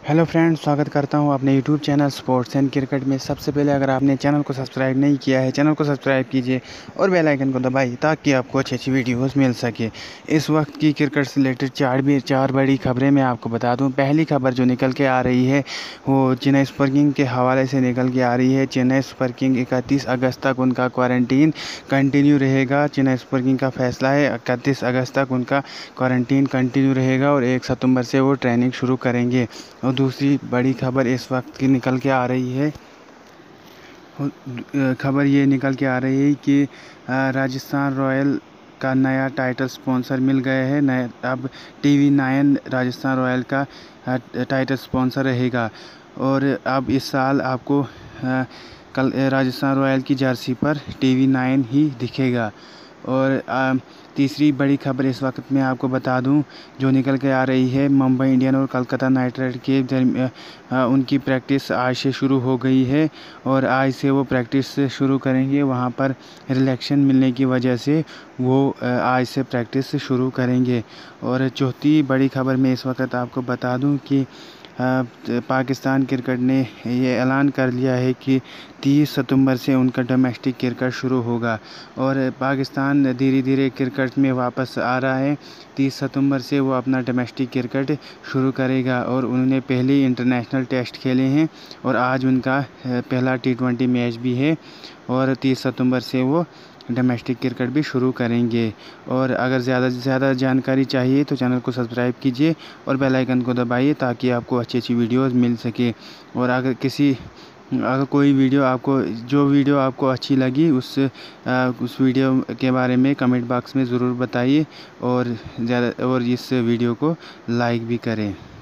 Hello friends, स्वागत करता हूं अपने YouTube channel sports and cricket में। सबसे पहले अगर आपने चैनल को सब्सक्राइब नहीं किया है, चैनल को सब्सक्राइब कीजिए और बेल आइकन को दबाइए ताकि आपको अच्छी अच्छी वीडियोस मिल सके। इस वक्त की क्रिकेट से रिलेटेड चार बड़ी खबरें मैं आपको बता दूं। पहली खबर जो निकल के आ रही है वो चेन्नई सुपर किंग के हवाले से निकल के आ रही है। चेन्नई सुपर किंग 31 अगस्त तक उनका क्वारंटीन कंटिन्यू रहेगा। चेन्नई सुपर किंग का फैसला है, 31 अगस्त तक उनका क्वारंटीन कंटिन्यू रहेगा और 1 सितंबर से वो ट्रेनिंग शुरू करेंगे। और दूसरी बड़ी खबर इस वक्त की निकल के आ रही है, खबर ये निकल के आ रही है कि राजस्थान रॉयल का नया टाइटल स्पॉन्सर मिल गया है। अब TV9 राजस्थान रॉयल का टाइटल स्पॉन्सर रहेगा और अब इस साल आपको कल राजस्थान रॉयल की जर्सी पर TV9 ही दिखेगा। और तीसरी बड़ी खबर इस वक्त मैं आपको बता दूं जो निकल के आ रही है, मुंबई इंडियन और कोलकाता नाइट राइडर के उनकी प्रैक्टिस आज से शुरू हो गई है और आज से वो प्रैक्टिस शुरू करेंगे। वहां पर रिलैक्सेशन मिलने की वजह से वो आज से प्रैक्टिस शुरू करेंगे। और चौथी बड़ी खबर मैं इस वक्त आपको बता दूं कि पाकिस्तान क्रिकेट ने ये ऐलान कर लिया है कि 30 सितंबर से उनका डोमेस्टिक क्रिकेट शुरू होगा और पाकिस्तान धीरे धीरे क्रिकेट में वापस आ रहा है। 30 सितंबर से वो अपना डोमेस्टिक क्रिकेट शुरू करेगा और उन्होंने पहले इंटरनेशनल टेस्ट खेले हैं और आज उनका पहला T20 मैच भी है और 30 सितंबर से वो डोमेस्टिक क्रिकेट भी शुरू करेंगे। और अगर ज़्यादा से ज़्यादा जानकारी चाहिए तो चैनल को सब्सक्राइब कीजिए और बेल आइकन को दबाइए ताकि आपको अच्छी अच्छी वीडियोस मिल सके। और अगर कोई वीडियो आपको अच्छी लगी उस वीडियो के बारे में कमेंट बॉक्स में ज़रूर बताइए और इस वीडियो को लाइक भी करें।